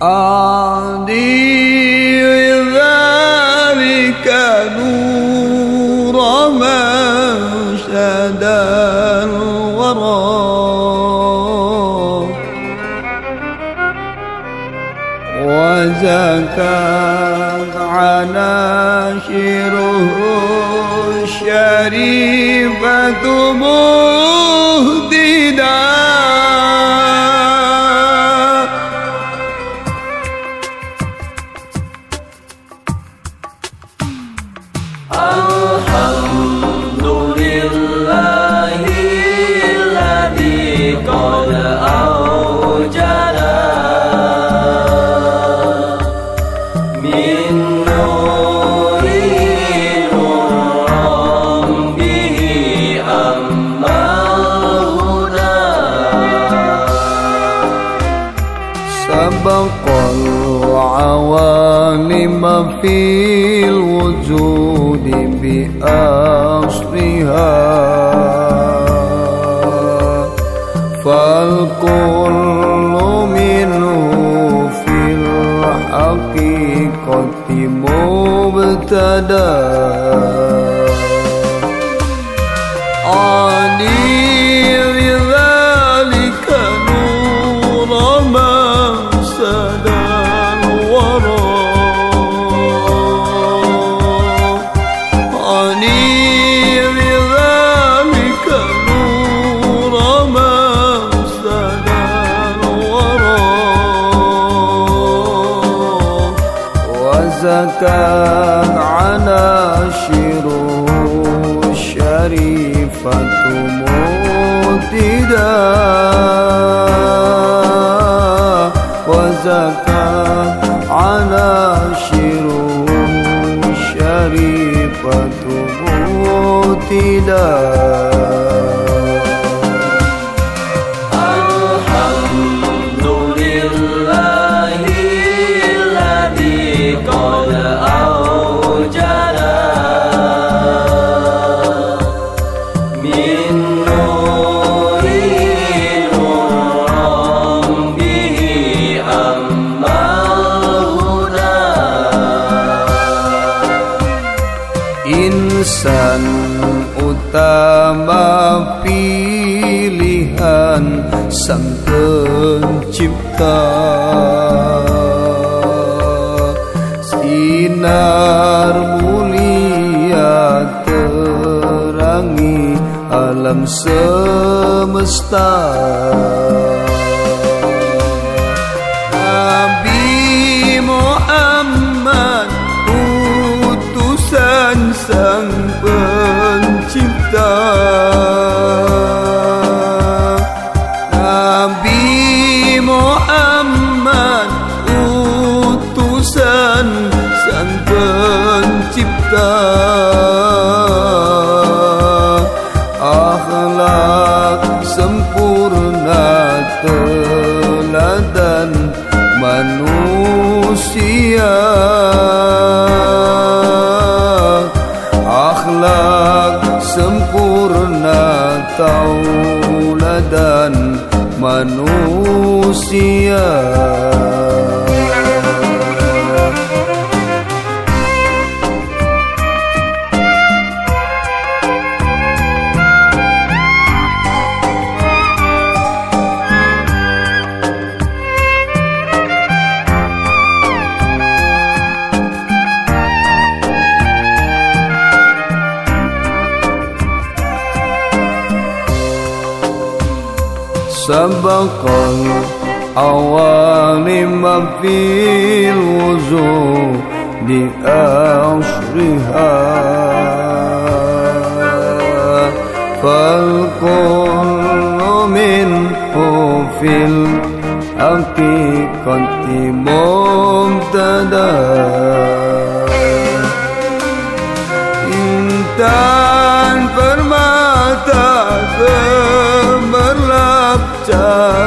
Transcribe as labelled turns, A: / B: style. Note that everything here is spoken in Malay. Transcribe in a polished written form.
A: أعدي ذلك نور من شدى الورى وزكت عناشره الشريفة مهددا سبق العوالم في الوجود بأصلها فالكل منه في الحقيقة مبتدأ زكت عناشره الشريفة مهددا وزكت عناشره الشريفة مهددا Insan utama pilihan Sang Pencipta, sinar mulia terangi alam semesta. Nabi Muhammad utusan Sang Pencipta, Nabi Muhammad utusan Sang Pencipta. Akhlak sempurna teladan manusia, akhlak sempurna tauladan manusia. Sabaqal awalim fil wujudi asriha, fal kullu minhu fil haqiqati mubtada. Intan permata gemerlap cahaya